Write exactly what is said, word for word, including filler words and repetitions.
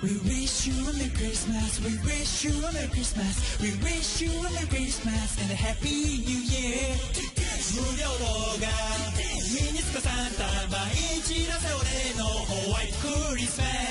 We wish you a Merry Christmas. We wish you a Merry Christmas. We wish you a Merry Christmas and a Happy New Year. 無料動画ミニスカサンタ毎日出せ俺のホワイトクリスマス